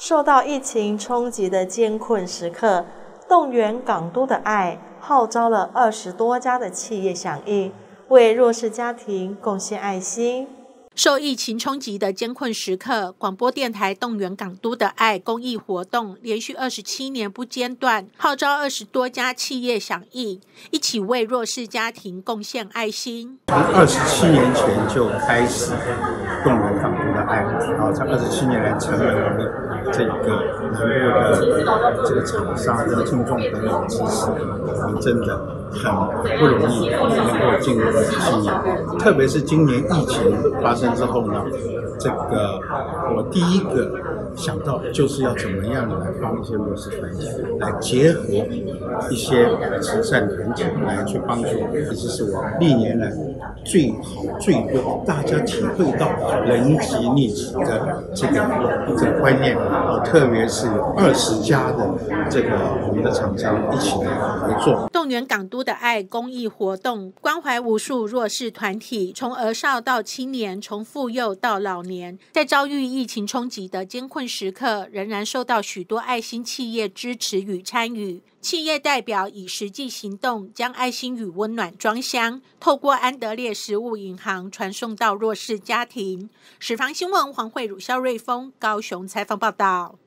受到疫情冲击的艰困时刻，动员港都的爱号召了20多家的企业响应，为弱势家庭贡献爱心。 受疫情冲击的艰困时刻，广播电台动员港都的爱公益活动连续27年不间断，号召20多家企业响应，一起为弱势家庭贡献爱心。 从27年前就开始动员港都的爱，然后在27年来成为我们这个南部的这个厂商跟听众朋友支持，我们真的很不容易能够进入27年，特别是今年疫情发生之后呢，这个我第一个想到就是要怎么样来帮一些弱势团体，来结合一些慈善团体来去帮助，这是我历年来最好最多大家体会到人及利己的这个观念，特别是有20家的这个我们的厂商一起来合作。 动员港都的爱公益活动关怀无数弱势团体，从儿少到青年，从妇幼到老年，在遭遇疫情冲击的艰困时刻，仍然受到许多爱心企业支持与参与。企业代表以实际行动将爱心与温暖装箱，透过安德烈食物银行传送到弱势家庭。十方新闻黄慧茹、肖瑞峰高雄采访报道。